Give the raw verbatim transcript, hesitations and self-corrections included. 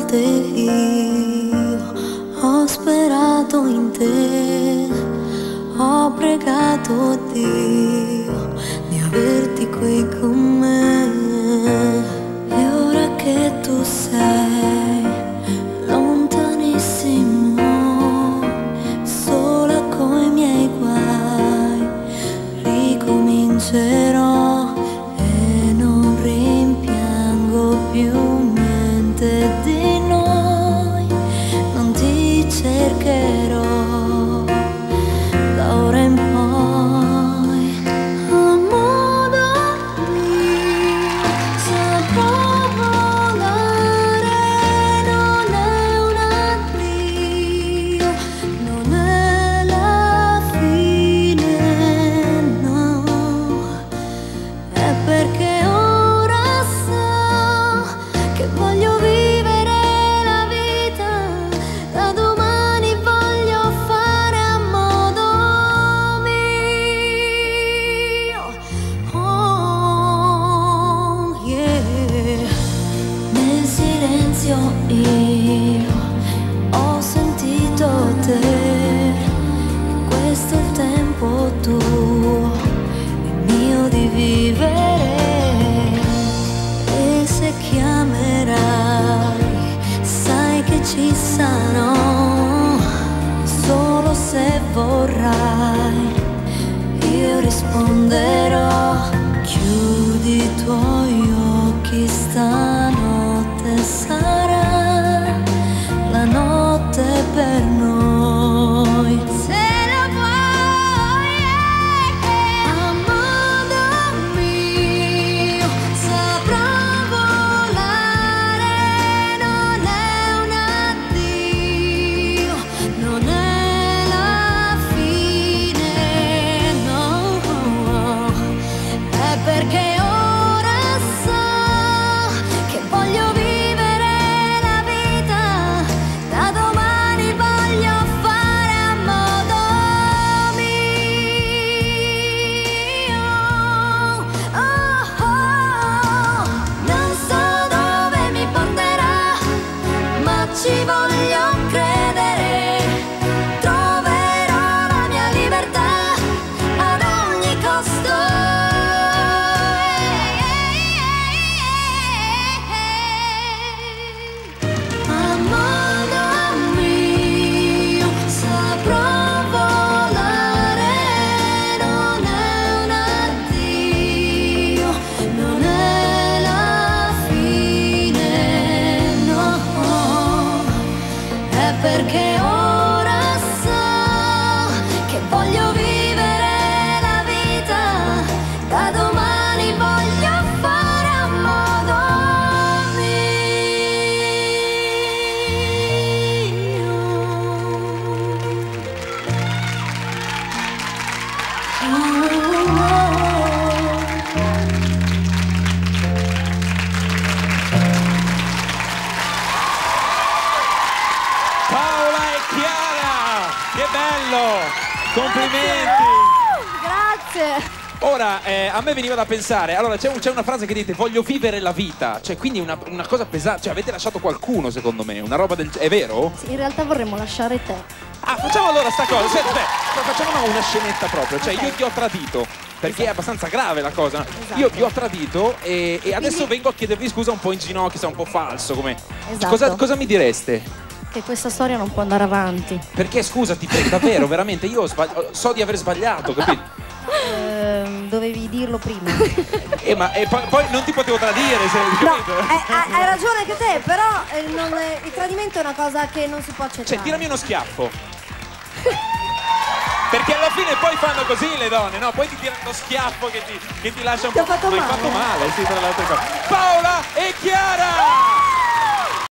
volte io ho sperato in te, ho pregato Dio di averti qui con me. E ora che tu sei lontanissimo, sola coi miei guai, ricomincerò e non rimpiango più niente di noi. Non ti cercherò da ora in poi. A modo mio saprò volare, non è un addio, non è la fine, no. È perché ora so che voglio vivere la vita, da domani voglio fare a modo mio. Oh, yeah. Nel silenzio io ho sentito te, questo è il tempo tuo, il mio di vivere. E se chiamerai, sai che ci sarò, solo se vorrai, io risponderò. Chiudi i tuoi occhi, stanotte sarà la notte per noi. Se lo vuoi, a modo mio saprò volare, non è un addio, non è la fine, no. È perché ora so che voglio vivere la vita, da domani voglio fare a modo mio. Oh, oh. Non so dove mi porterà, ma ci voglio credere. Troverò la mia libertà ad ogni costo. A modo mio saprò volare, non è un addio, non è la fine, no. È perché ora so che voglio vivere la vita, da domani voglio fare a modo Paola e Chiara, che bello! Complimenti! Grazie. Ora, eh, a me veniva da pensare, allora c'è un- c'è una frase che dite voglio vivere la vita, cioè quindi una, una cosa pesante, cioè avete lasciato qualcuno secondo me, una roba del... è vero? Sì, in realtà vorremmo lasciare te. Ah, facciamo allora sta cosa, senti, beh, facciamo una, una scenetta proprio, cioè Ok. io ti ho tradito, perché è abbastanza grave la cosa, Esatto. io vi ho tradito e, e adesso Quindi- vengo a chiedervi scusa un po' in ginocchio, sta un po' falso, come... Esatto. Cosa, cosa mi direste? Che questa storia non può andare avanti. Perché scusa, ti prego, davvero, veramente, io ho sbagli- so di aver sbagliato, capito? Ehm, dovevi dirlo prima. Eh, ma e poi, poi non ti potevo tradire, se, No, capito? eh, hai, hai ragione anche te, però eh, non è- il tradimento è una cosa che non si può accettare. Cioè, tirami uno schiaffo. Perché alla fine poi fanno così le donne, no? Poi ti tirano uno schiaffo che ti, che ti lascia un Ti ho po'. fatto Ma hai male. fatto male, sì, tra le altre cose. Paola e Chiara!